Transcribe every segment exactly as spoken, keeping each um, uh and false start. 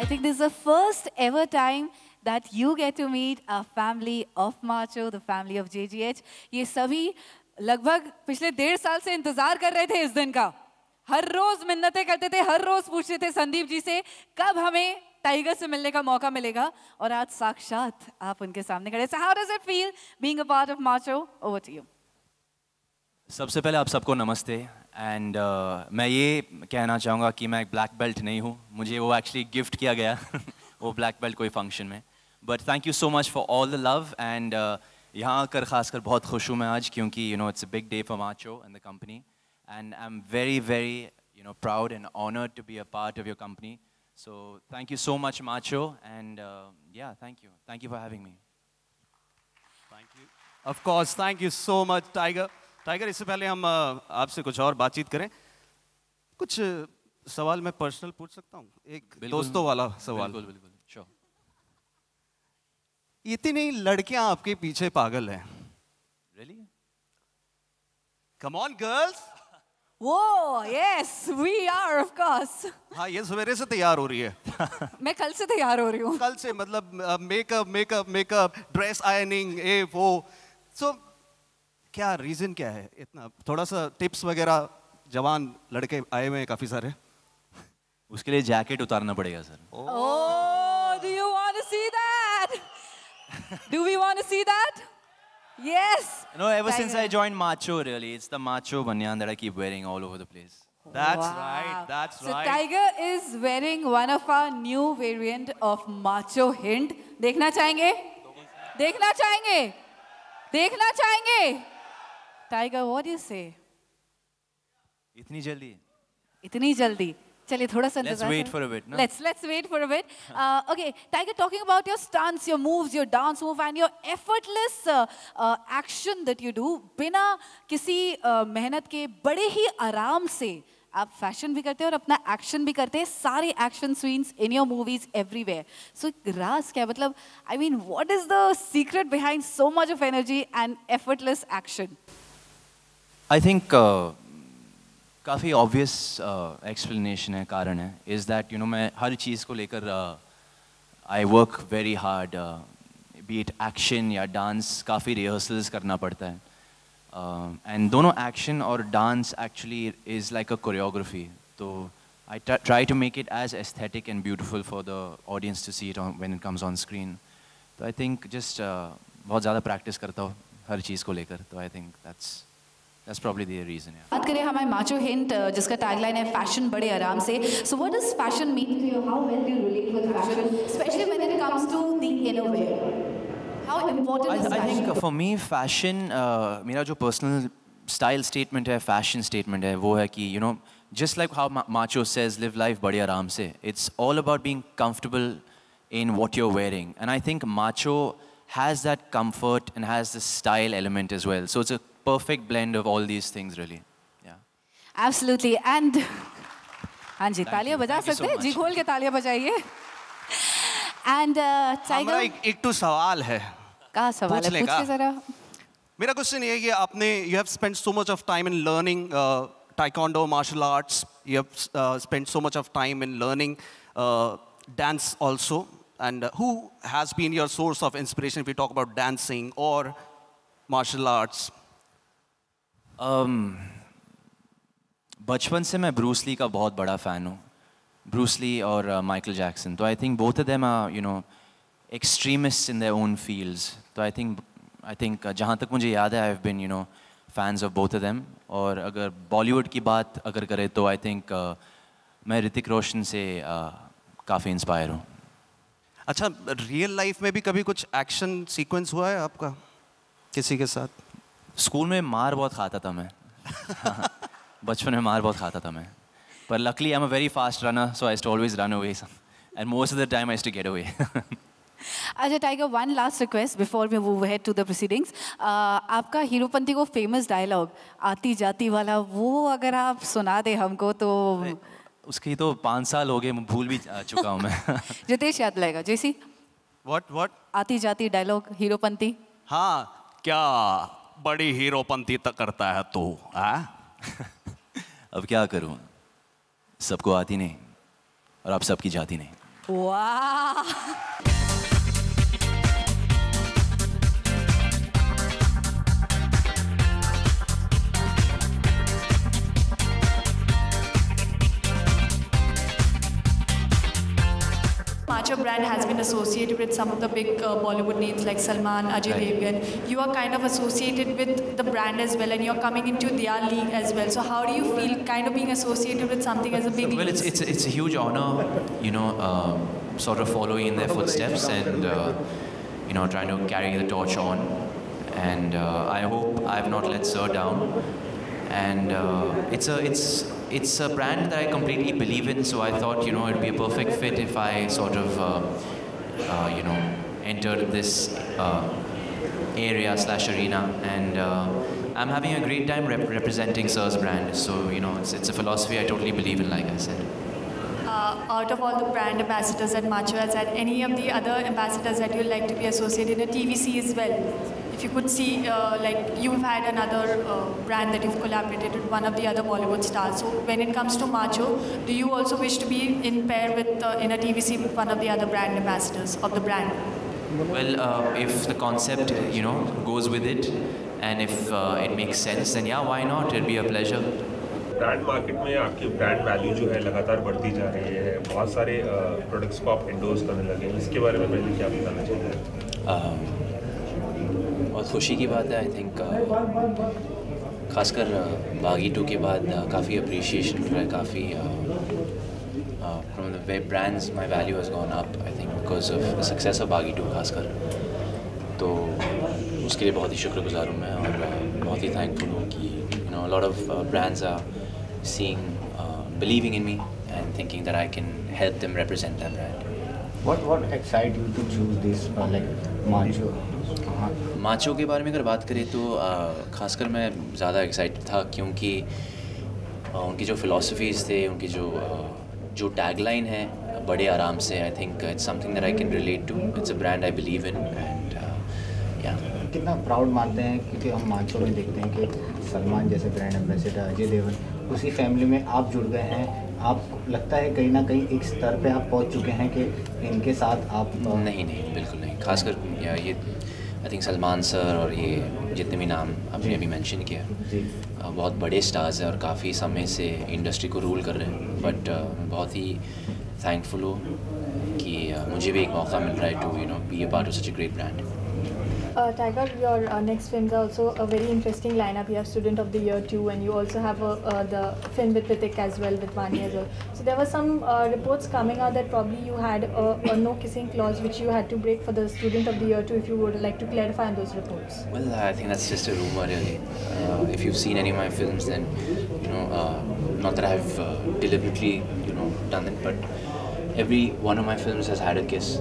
think this is the first ever time that you get to meet a family of Macho, the family of J G H. ये सभी लगभग पिछले डेढ़ साल से इंतजार कर रहे थे इस दिन का. हर रोज मिन्नतें करते थे, हर रोज पूछते थे संदीप जी से कब हमें टाइगर से मिलने का मौका मिलेगा, और आज साक्षात आप उनके सामने खड़े. So how does it feel being a part of Macho? Over to you. सबसे पहले आप सबको नमस्ते. एंड uh, मैं ये कहना चाहूँगा कि मैं एक ब्लैक बेल्ट नहीं हूँ, मुझे वो एक्चुअली गिफ्ट किया गया वो ब्लैक बेल्ट कोई फंक्शन में. But thank you so much for all the love. And यहाँ आकर खासकर बहुत खुश हूँ मैं आज, क्योंकि you know it's a big day for Macho and the company. And I am very very you know proud and honoured to be a part of your company. So thank you so much Macho. And yeah thank you thank you for having me. Thank you. Of course, thank you so much Tiger. Tiger, इससे पहले हम आपसे कुछ और बातचीत करें, कुछ सवाल मैं पर्सनल पूछ सकता हूँ? एक दोस्तों वाला सवाल. बिल्कुल बिल्कुल, श्योर. इतनी लड़कियां आपके पीछे पागल हैं. रियली? Come on girls. वो yes we are of course. हाँ, ये सवेरे से तैयार हो रही है. मैं कल से तैयार हो रही हूँ. कल से मतलब makeup makeup makeup dress ironing ये वो. सो क्या रीजन क्या है इतना? थोड़ा सा टिप्स वगैरह. जवान लड़के आए हुए हैं काफी सारे. उसके लिए जैकेट उतारना पड़ेगा sir. Oh, do you want to see that? Do we want to see that? Yes. No, ever since I joined Macho, really, it's the Macho banyan that I keep wearing all over the place. That's Wow. right. That's So right. Tiger is wearing one of our new variant of Macho Hint. देखना चाहेंगे? देखना चाहेंगे? देखना चाहेंगे? Tiger, what do you say? इतनी जल्दी? इतनी जल्दी? चलिए थोड़ा सा Let's wait for a bit, no? Let's let's wait for a bit. Uh, okay, Tiger, talking about your stunts, your moves, your dance move, and your effortless uh, uh, action that you do, बिना किसी uh, मेहनत के बड़े ही आराम से आप fashion भी करते हैं और अपना एक्शन भी करते हैं. सारे action scenes in your movies everywhere. So राज क्या मतलब? I mean, what is the secret behind so much of energy and effortless action? I think काफ़ी ऑब्वियस एक्सप्लेनेशन है, कारण है, इज़ दैट यू नो मैं हर चीज़ को लेकर I work very hard. Be it action या डांस, काफ़ी रिहर्सल्स करना पड़ता है. एंड uh, दोनों एक्शन और dance actually is like a choreography. तो I try to make it as aesthetic and beautiful for the audience to see it when it comes on screen. तो I think just बहुत ज़्यादा practice करता हूँ हर चीज़ को लेकर. तो I think that's That's probably the reason. Yeah. बात करें हमारे माचो हिंट जिसका टैगलाइन है फैशन बड़े आराम से. So what does fashion mean to you? How well do you relate with fashion, especially when it comes to the innerwear? How important I, is I fashion? think for me fashion, uh, मेरा जो personal style statement है, fashion statement है, वो है कि you know just like how Macho says, live life बड़े आराम से. It's all about being comfortable in what you're wearing, and I think Macho has that comfort and has the style element as well. So it's a perfect blend of all these things, really. Yeah. Absolutely. And हाँ जी, तालियां बजा सकते हैं, जी खोल के तालियां बजाइए. And uh, Tiger, हमारा एक, एक तो सवाल है. कहाँ सवाल है? पूछिए जरा. मेरा क्वेश्चन ये है कि आपने you have spent so much of time in learning uh, taekwondo, martial arts. You have uh, spent so much of time in learning uh, dance also. And uh, who has been your source of inspiration if we talk about dancing or martial arts? Um, बचपन से मैं Bruce Lee का बहुत बड़ा fan हूँ. Bruce Lee और Michael Jackson. तो I think both of them are you know extremists in their own fields. तो आई थिंक आई थिंक जहाँ तक मुझे याद है I have been you know fans of both of them. और अगर बॉलीवुड की बात अगर करें तो आई थिंक uh, मैं ऋतिक रोशन से uh, काफ़ी इंस्पायर हूँ. अच्छा, रियल लाइफ में भी कभी कुछ एक्शन सीक्वेंस हुआ है आपका किसी के साथ? स्कूल में मार बहुत खाता था मैं. बचपन में मार बहुत खाता था मैं. पर luckily I am a very fast runner, so I used to always run away and most of the time I used to get away. अच्छा Tiger, one last request before we move ahead to the proceedings. आपका हीरोपंती को famous dialogue आती जाती वाला, वो अगर आप सुना दे हमको तो. उसकी तो पाँच साल हो गए, भूल भी चुका हूँ मैं. जितेश याद लाएगा. जेसी, व्हाट व्हाट आती जाती डायलॉग हीरोपंती. हाँ, क्या बड़ी हीरोपंती तक करता है तू. अब क्या करूँ, सबको आती नहीं और आप सबकी जाती नहीं. Wow. Macho brand has been associated with some of the big uh, Bollywood names like Salman, Ajay Devgan. You are kind of associated with the brand as well, and you're coming into their league as well. So how do you feel kind of being associated with something as a big Well, league? it's, it's, it's a huge honor, you know, uh, sort of following in their footsteps and, uh, you know, trying to carry the torch on. And uh, I hope I've not let Sir down. And uh, it's a it's it's a brand that I completely believe in. So I thought, you know, it'd be a perfect fit if I sort of uh, uh, you know entered this uh, area slash arena. And uh, I'm having a great time rep representing Sir's brand. So you know, it's it's a philosophy I totally believe in, like I said. Uh, out of all the brand ambassadors that Macho has had, any of the other ambassadors that you'd like to be associated in a T V C as well? If you could see, uh, like you've had another uh, brand that you've collaborated with one of the other Bollywood stars. So when it comes to Macho, do you also wish to be in pair with uh, in a T V C with one of the other brand ambassadors of the brand? Well, uh, if the concept, you know, goes with it, and if uh, it makes sense, then yeah, why not? It'd be a pleasure. Brand market में आपकी brand value जो है लगातार बढ़ती जा रही है, बहुत सारे प्रोडक्ट्स को आप एंडोर्स करने लगे हैं, इसके बारे में पहले क्या बताना चाहिए? बहुत खुशी की बात है, आई थिंक खासकर बागी टू के बाद काफ़ी अप्रिशिएशन मिल रहा है, काफ़ी from the way brands my value has gone up, I think because of the success of Baaghi two खासकर, तो उसके लिए बहुत ही शुक्रगुजार हूँ मैं और बहुत ही थैंकफुल हूँ कि you know lot of brands are seeing, uh, believing in me and thinking that I can help them represent their brand. What what excited you to choose this uh, like Macho? Uh-huh. Macho के बारे में अगर बात करें तो uh, खासकर मैं ज़्यादा एक्साइटेड था क्योंकि uh, उनकी जो फिलॉसफीज़ थे, उनकी जो uh, जो टैगलाइन है बड़े आराम से, I think it's something that I can relate to, it's a brand I believe in and yeah कितना प्राउड मानते हैं क्योंकि हम माचो में देखते हैं कि सलमान जैसे ब्रांड एम्बेसडर, अजय देवगन, उसी फैमिली में आप जुड़ गए हैं, आपको लगता है कहीं ना कहीं एक स्तर पे आप पहुंच चुके हैं कि इनके साथ आप? नहीं नहीं बिल्कुल नहीं, खासकर ये आई थिंक सलमान सर और ये जितने भी नाम आपने अभी मेंशन किया बहुत बड़े स्टार्स हैं और काफ़ी समय से इंडस्ट्री को रूल कर रहे हैं, बट मैं बहुत ही थैंकफुल हूँ कि मुझे भी एक मौका मिल रहा है to you know be a part of such a great brand. Uh, Tiger, your uh, next films are also a very interesting lineup. You have Student of the Year two, and you also have a, uh, the film with Hrithik as well, with Vani as well. So there were some uh, reports coming out that probably you had a, a no kissing clause which you had to break for the Student of the Year two. If you would like to clarify on those reports. Well, I think that's just a rumor, really. Uh, if you've seen any of my films, then you know, uh, not that I've uh, deliberately, you know, done it, but every one of my films has had a kiss,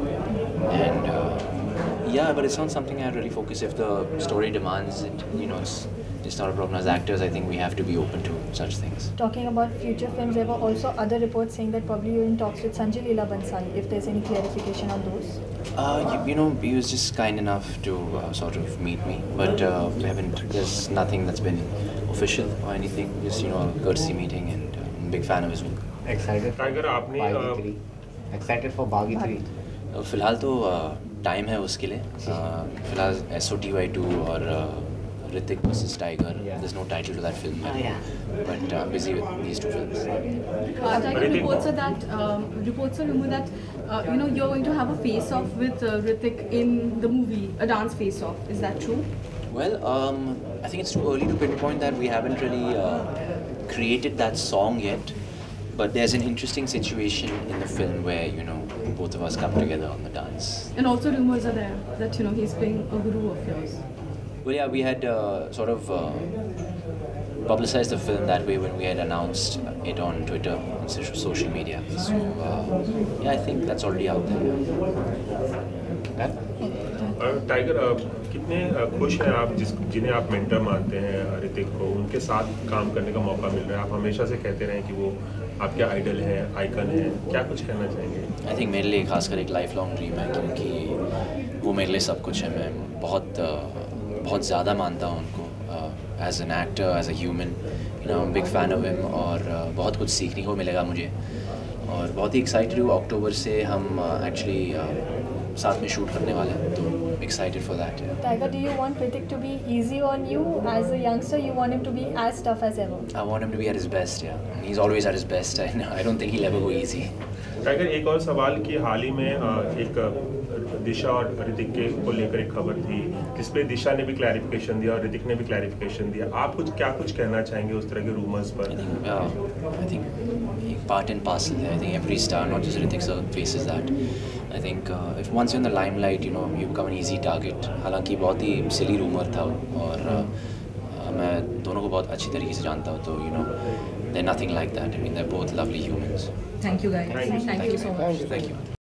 and. Uh, Yeah, but it's not something I really focus. If the story demands it, you know, it's it's not a problem. As actors, I think we have to be open to such things. Talking about future films, there were also other reports saying that probably you're in talks with Sanjay Leela Bhansali. If there's any clarification on those? Uh, you, you know, he was just kind enough to uh, sort of meet me, but uh, we haven't. There's nothing that's been official or anything. Just you know, a courtesy meeting, and uh, I'm a big fan of his work. Excited? Tiger, आपने Bagi three. Excited for Bagi three? फिलहाल तो time है उसके लिए, फिलहाल S O T Y two और Hrithik versus Tiger, there is no title to that film, but I am busy with these two films. Tiger, reports are that um, reports are rumor that uh, you know you're going to have a face off with uh, Hrithik in the movie, a dance face off. Is that true? Well, um, I think it's too early to pinpoint that. We haven't really uh, created that song yet. But there's an interesting situation in the film where, you know, both of us come together on the dance. And also rumors are there that, you know, he's playing a guru of yours. Well, yeah, we had uh, sort of uh, publicized the film that way when we had announced it on Twitter, on social media. So, uh, yeah, I think that's already out there. Tiger, कितने खुश हैं आप जिस जिन्हें आप mentor मानते हैं ऋतिक को, उनके साथ काम करने का मौका मिल रहा है? आप हमेशा से कहते रहे कि वो आपके आइडल हैं, आइकन हैं, क्या कुछ कहना चाहेंगे? आई थिंक मेरे लिए खासकर एक लाइफ लॉन्ग ड्रीम है, क्योंकि वो मेरे लिए सब कुछ है. मैं बहुत बहुत ज़्यादा मानता हूँ उनको as an actor, as a human. You know, big fan of him और बहुत कुछ सीखने को मिलेगा मुझे. और बहुत ही एक्साइटेड हूँ। अक्टूबर से हम एक्चुअली uh, uh, साथ में शूट करने वाले हैं, तो excited for that. Tiger, do you want Hrithik to be easy on you? As a youngster, you want him to be as tough as ever? I want him to be at his best, yeah. He's always at his best. I, I don't think he'll ever go easy. Tiger, एक और सवाल कि हाल ही में uh, एक uh, दिशा और ऋतिक के को लेकर एक खबर थी जिसपे दिशा ने भी क्लैरिफिकेशन दिया और ऋतिक ने भी क्लैरिफिकेशन दिया। आप कुछ क्या कुछ कहना चाहेंगे उस तरह के रूमर्स पर? I think, uh, I think part and parcel there. I think every star, not just Hrithik sir, faces that. I think uh, if once you're in the limelight, you know, you become an easy target. हालांकि बहुत ही silly rumor था और uh, uh, मैं दोनों को बहुत अच्छी तरीके से जानता हूँ, तो you know, they're nothing like that. I mean, they're both lovely humans. Thank you guys. Thank you. Thank you so much. Thank you.